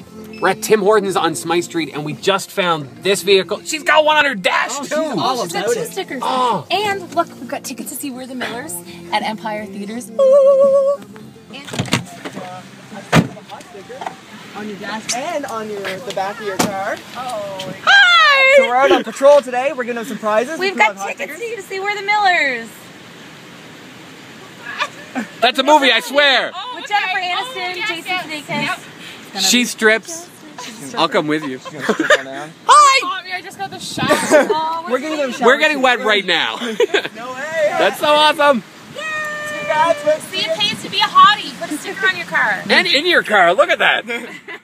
We're at Tim Hortons on Smythe Street, and we just found this vehicle. She's got one on her dash, too. She's got 2 stickers. Oh. And look, we've got tickets to see We're the Millers at Empire Theaters. Ooh. On your dash and on the back of your car. Oh. Hi! So we're out on patrol today. We're gonna have some prizes. We've got tickets to you to see We're the Millers. That's a movie, I swear. With Jennifer Aniston, Jason Sudeikis. She strips. I'll come with you. Hi! I just got the shower. We're getting them We're getting wet right now. No way! That's so awesome. See, it pays to be a hottie. Put a sticker on your car. And in your car, look at that.